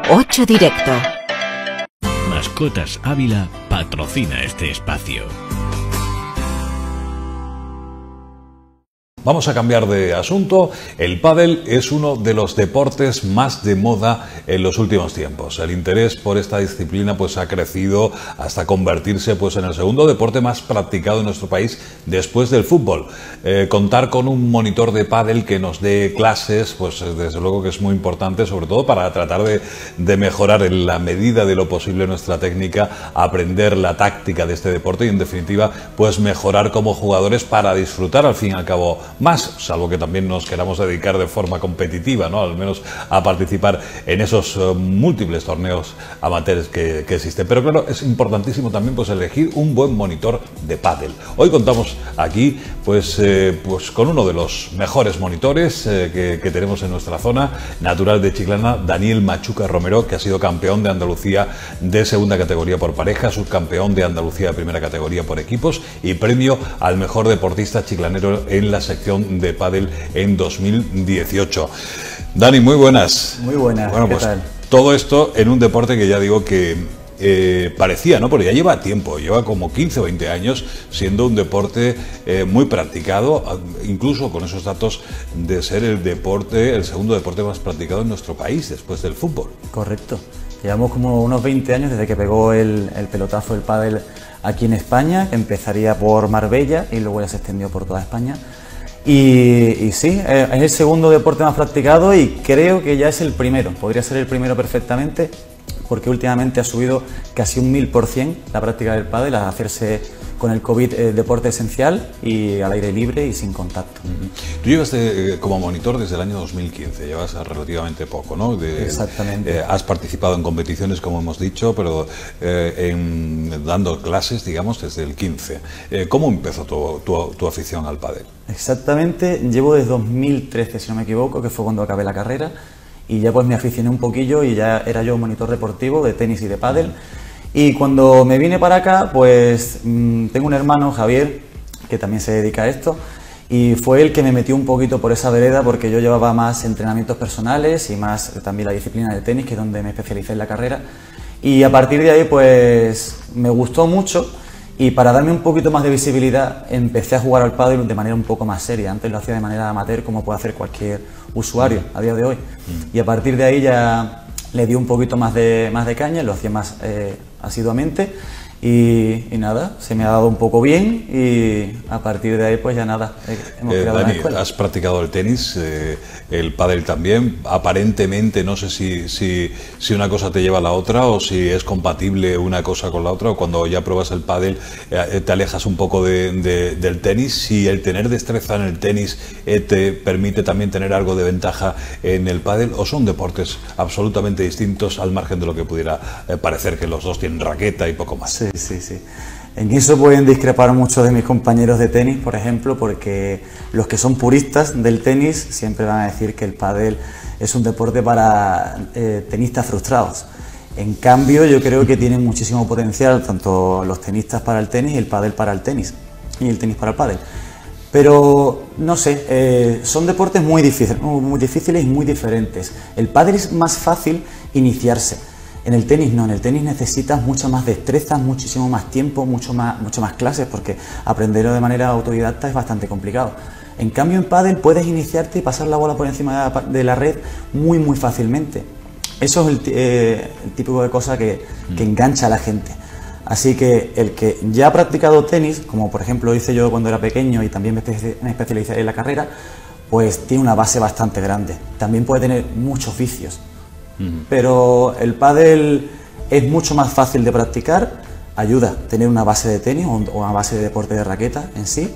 8 Directo. Mascotas Ávila patrocina este espacio. Vamos a cambiar de asunto. El pádel es uno de los deportes más de moda en los últimos tiempos. El interés por esta disciplina pues ha crecido hasta convertirse pues en el segundo deporte más practicado en nuestro país después del fútbol. Contar con un monitor de pádel que nos dé clases, pues desde luego que es muy importante, sobre todo para tratar de mejorar en la medida de lo posible nuestra técnica, aprender la táctica de este deporte y en definitiva pues mejorar como jugadores para disfrutar al fin y al cabo más, salvo que también nos queramos dedicar de forma competitiva, ¿no? Al menos a participar en esos múltiples torneos amateurs que existen. Pero claro, es importantísimo también pues elegir un buen monitor de pádel. Hoy contamos aquí pues con uno de los mejores monitores que tenemos en nuestra zona, natural de Chiclana, Daniel Machuca Romero, que ha sido campeón de Andalucía de segunda categoría por pareja, subcampeón de Andalucía de primera categoría por equipos y premio al mejor deportista chiclanero en la sección de pádel en 2018. Dani, muy buenas. Muy buenas, bueno, ¿qué pues tal? Todo esto en un deporte que ya digo que parecía, ¿no? Porque ya lleva tiempo, lleva como 15 o 20 años siendo un deporte muy practicado, incluso con esos datos de ser el segundo deporte más practicado en nuestro país después del fútbol. Correcto. Llevamos como unos 20 años desde que pegó el pelotazo del pádel aquí en España, que empezaría por Marbella y luego ya se extendió por toda España. Y sí, es el segundo deporte más practicado y creo que ya es el primero, podría ser el primero perfectamente, porque últimamente ha subido casi un 1000% la práctica del pádel, a hacerse con el COVID deporte esencial y al aire libre y sin contacto. Tú llevas como monitor desde el año 2015, llevas relativamente poco, ¿no? Exactamente. Has participado en competiciones, como hemos dicho, pero dando clases, digamos, desde el 15. ¿Cómo empezó tu afición al pádel? Exactamente, llevo desde 2013, si no me equivoco, que fue cuando acabé la carrera, y ya pues me aficioné un poquillo y ya era yo monitor deportivo de tenis y de pádel. Y cuando me vine para acá, pues tengo un hermano, Javier, que también se dedica a esto, y fue el que me metió un poquito por esa vereda, porque yo llevaba más entrenamientos personales y más también la disciplina del tenis, que es donde me especialicé en la carrera, y a partir de ahí pues me gustó mucho, y para darme un poquito más de visibilidad empecé a jugar al pádel de manera un poco más seria. Antes lo hacía de manera amateur, como puede hacer cualquier usuario a día de hoy, y a partir de ahí ya le di un poquito más de caña, lo hacía más asiduamente y nada, se me ha dado un poco bien y a partir de ahí pues ya nada, hemos creado Dani, una escuela. has practicado el tenis, el pádel también, aparentemente no sé si una cosa te lleva a la otra o si es compatible una cosa con la otra, o cuando ya pruebas el pádel te alejas un poco del tenis, si el tener destreza en el tenis te permite también tener algo de ventaja en el pádel, o son deportes absolutamente distintos al margen de lo que pudiera parecer, que los dos tienen raqueta y poco más. Sí. En eso pueden discrepar muchos de mis compañeros de tenis, por ejemplo, porque los que son puristas del tenis siempre van a decir que el pádel es un deporte para tenistas frustrados. En cambio, yo creo que tiene muchísimo potencial tanto los tenistas para el tenis y el pádel para el tenis, y el tenis para el pádel. Pero, no sé, son deportes muy difíciles y muy diferentes. El pádel es más fácil iniciarse. En el tenis no, en el tenis necesitas mucha más destreza, muchísimo más tiempo, mucho más clases, porque aprenderlo de manera autodidacta es bastante complicado. En cambio, en pádel puedes iniciarte y pasar la bola por encima de la red muy fácilmente. Eso es el tipo de cosa que engancha a la gente. Así que el que ya ha practicado tenis, como por ejemplo hice yo cuando era pequeño y también me especialicé en la carrera, pues tiene una base bastante grande. También puede tener muchos vicios. Pero el pádel es mucho más fácil de practicar, ayuda a tener una base de tenis o una base de deporte de raqueta en sí,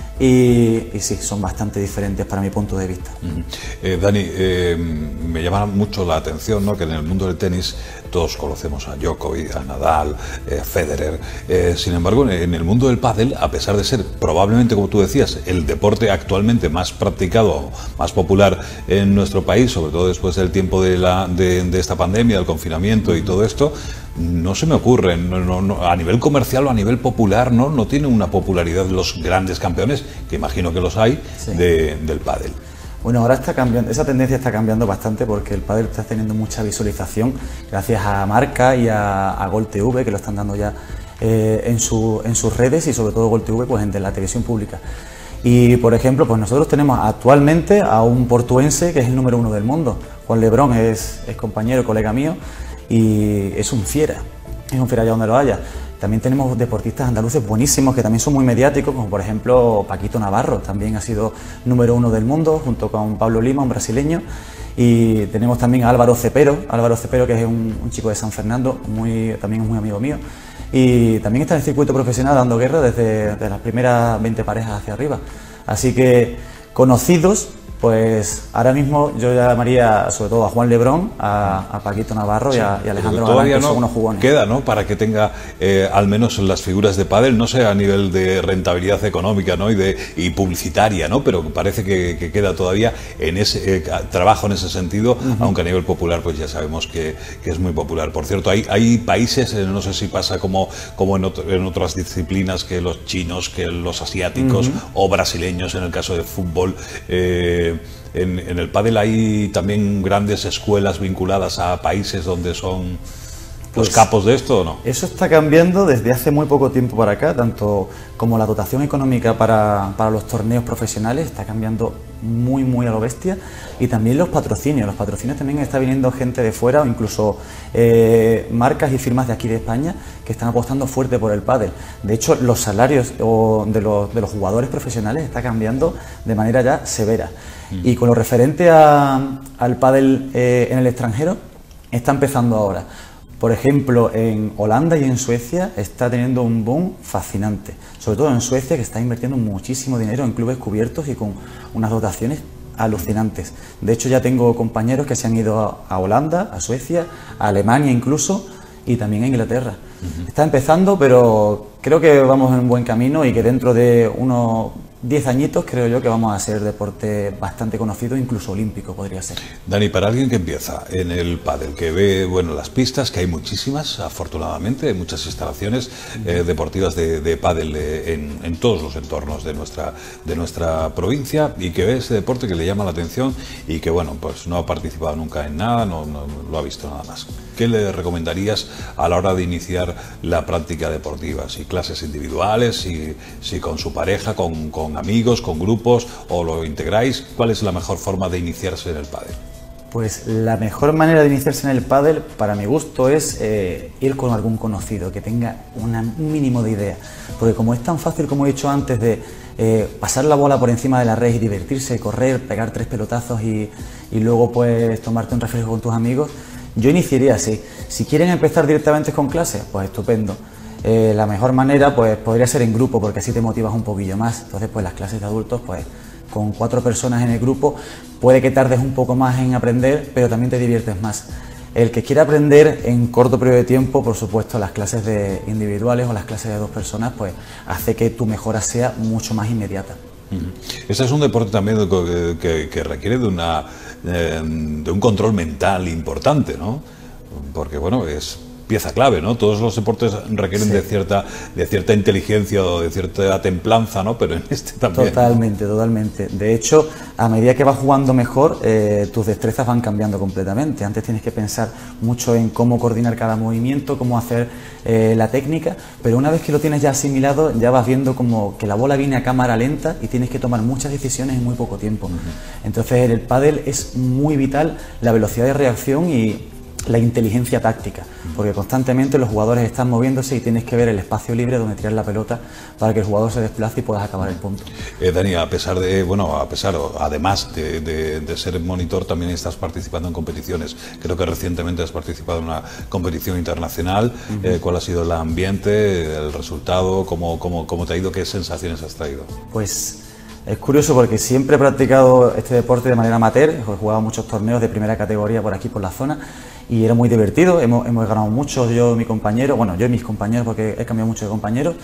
y sí, son bastante diferentes para mi punto de vista. Dani, me llama mucho la atención, ¿no?, que en el mundo del tenis todos conocemos a Djokovic, a Nadal, Federer. Sin embargo, en el mundo del pádel, a pesar de ser probablemente, como tú decías, el deporte actualmente más practicado, más popular en nuestro país, sobre todo después del tiempo de esta pandemia, del confinamiento y todo esto, no se me ocurre, a nivel comercial o a nivel popular, no tiene una popularidad los grandes campeones, que imagino que los hay, sí, del pádel. Bueno, ahora está cambiando, esa tendencia está cambiando bastante porque el pádel está teniendo mucha visualización gracias a Marca y a Gol TV, que lo están dando ya en sus redes, y sobre todo Gol TV pues en la televisión pública. Y por ejemplo, pues nosotros tenemos actualmente a un portuense que es el número 1 del mundo. Juan Lebrón es compañero, colega mío, y es un fiera allá donde lo haya. También tenemos deportistas andaluces buenísimos que también son muy mediáticos, como por ejemplo Paquito Navarro, también ha sido número 1 del mundo, junto con Pablo Lima, un brasileño. Y tenemos también a Álvaro Cepero, que es un chico de San Fernando, también es muy amigo mío. Y también está en el circuito profesional dando guerra desde las primeras 20 parejas hacia arriba. Así que conocidos, pues ahora mismo yo llamaría sobre todo a Juan Lebrón, a Paquito Navarro y a Alejandro Galán, que son unos jugones. Queda, ¿no?, para que tenga al menos las figuras de pádel, no sé a nivel de rentabilidad económica, ¿no?, y publicitaria, ¿no?, pero parece que queda todavía en ese trabajo en ese sentido, aunque a nivel popular pues ya sabemos que es muy popular. Por cierto, hay países, no sé si pasa como en otras disciplinas, que los chinos, que los asiáticos o brasileños en el caso de fútbol. En el pádel hay también grandes escuelas vinculadas a países donde son los capos de esto, ¿o no? Eso está cambiando desde hace muy poco tiempo para acá, tanto como la dotación económica para los torneos profesionales está cambiando muy a lo bestia, y también los patrocinios. Los patrocinios también está viniendo gente de fuera, o incluso marcas y firmas de aquí de España que están apostando fuerte por el pádel. De hecho, los salarios de los jugadores profesionales está cambiando de manera ya severa. Y con lo referente al pádel en el extranjero, está empezando ahora. Por ejemplo, en Holanda y en Suecia está teniendo un boom fascinante, sobre todo en Suecia, que está invirtiendo muchísimo dinero en clubes cubiertos y con unas dotaciones alucinantes. De hecho, ya tengo compañeros que se han ido a Holanda, a Suecia, a Alemania incluso, y también a Inglaterra. Está empezando, pero creo que vamos en un buen camino, y que dentro de unos 10 añitos creo yo que vamos a ser deporte bastante conocido, incluso olímpico podría ser. Dani, para alguien que empieza en el pádel, que ve las pistas, que hay muchísimas, afortunadamente, hay muchas instalaciones deportivas de pádel en todos los entornos de nuestra provincia, y que ve ese deporte que le llama la atención y que pues no ha participado nunca en nada, no lo ha visto nada más. ¿Qué le recomendarías a la hora de iniciar la práctica deportiva? Si clases individuales, si con su pareja, con amigos, con grupos, o lo integráis. ¿Cuál es la mejor forma de iniciarse en el pádel? Pues la mejor manera de iniciarse en el pádel, para mi gusto, es ir con algún conocido que tenga un mínimo de idea, porque como es tan fácil, como he dicho antes, de pasar la bola por encima de la red y divertirse, correr, pegar 3 pelotazos y luego pues tomarte un refresco con tus amigos, yo iniciaría así. Si quieren empezar directamente con clases, pues estupendo. La mejor manera pues podría ser en grupo, porque así te motivas un poquillo más. Entonces pues las clases de adultos, pues con 4 personas en el grupo, puede que tardes un poco más en aprender, pero también te diviertes más. El que quiera aprender en corto periodo de tiempo, por supuesto, las clases individuales o las clases de 2 personas, pues hace que tu mejora sea mucho más inmediata. Este es un deporte también que requiere de un control mental importante, ¿no? Porque es pieza clave, ¿no? Todos los deportes requieren de cierta inteligencia o de cierta templanza, ¿no? Pero en este también. Totalmente. De hecho, a medida que vas jugando mejor, tus destrezas van cambiando completamente. Antes tienes que pensar mucho en cómo coordinar cada movimiento, cómo hacer la técnica, pero una vez que lo tienes ya asimilado, ya vas viendo como que la bola viene a cámara lenta y tienes que tomar muchas decisiones en muy poco tiempo. Entonces, en el pádel es muy vital la velocidad de reacción y la inteligencia táctica, porque constantemente los jugadores están moviéndose y tienes que ver el espacio libre donde tirar la pelota para que el jugador se desplace y puedas acabar el punto. Dani, además de ser monitor, también estás participando en competiciones. Creo que recientemente has participado en una competición internacional. ¿Cuál ha sido el ambiente, el resultado? ¿Cómo te ha ido? ¿Qué sensaciones has traído? Pues es curioso, porque siempre he practicado este deporte de manera amateur. He jugado muchos torneos de primera categoría por aquí, por la zona, y era muy divertido. Hemos ganado muchos, yo y mis compañeros, porque he cambiado mucho de compañeros.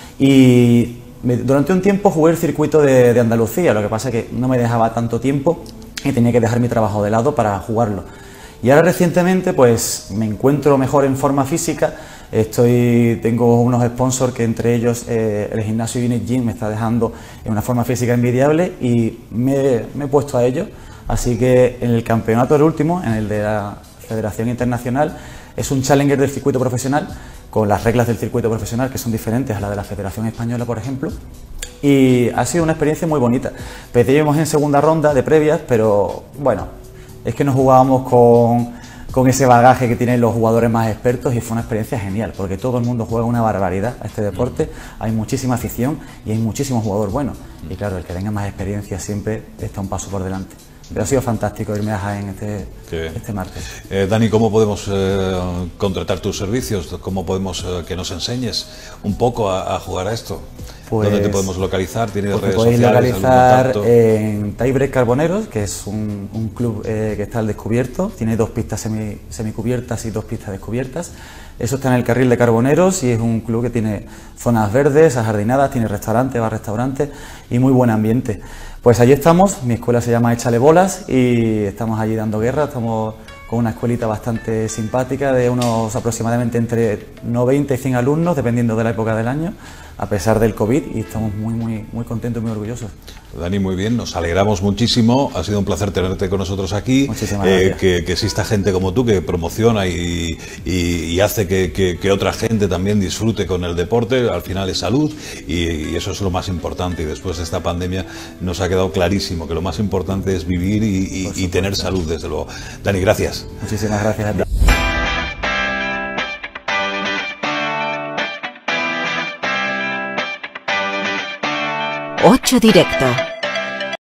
Y durante un tiempo jugué el circuito de Andalucía, lo que pasa es que no me dejaba tanto tiempo y tenía que dejar mi trabajo de lado para jugarlo. Y ahora recientemente pues me encuentro mejor en forma física, Tengo unos sponsors que entre ellos el gimnasio Unit Gym me está dejando en una forma física envidiable y me he puesto a ello. Así que en el campeonato, el último, en el de la Federación Internacional, es un challenger del circuito profesional, con las reglas del circuito profesional que son diferentes a la de la Federación Española, por ejemplo. Y ha sido una experiencia muy bonita. Perdimos en segunda ronda de previas, pero bueno, es que nos jugábamos con ese bagaje que tienen los jugadores más expertos y fue una experiencia genial, porque todo el mundo juega una barbaridad a este deporte, hay muchísima afición y hay muchísimos jugadores buenos. Y claro, el que tenga más experiencia siempre está un paso por delante. Pero ha sido fantástico irme a Jaén este martes. Dani, ¿cómo podemos contratar tus servicios? ¿Cómo podemos que nos enseñes un poco a jugar a esto? Pues, ¿dónde te podemos localizar? ¿Tienes pues redes podéis sociales? localizar en Tiebreak Carboneros, que es un club que está al descubierto, tiene 2 pistas semicubiertas y 2 pistas descubiertas. Eso está en el carril de Carboneros y es un club que tiene zonas verdes, ajardinadas, tiene restaurantes, bar-restaurantes y muy buen ambiente. Pues allí estamos, mi escuela se llama Échale Bolas y estamos allí dando guerra, estamos con una escuelita bastante simpática de unos aproximadamente entre 90 y 100 alumnos, dependiendo de la época del año, a pesar del COVID, y estamos muy contentos y muy orgullosos. Dani, muy bien, nos alegramos muchísimo, ha sido un placer tenerte con nosotros aquí. Muchísimas gracias. Que exista gente como tú que promociona y hace que otra gente también disfrute con el deporte, al final es salud y eso es lo más importante, y después de esta pandemia nos ha quedado clarísimo que lo más importante es vivir y tener salud, desde luego. Dani, gracias. Muchísimas gracias a ti. 8 Directo.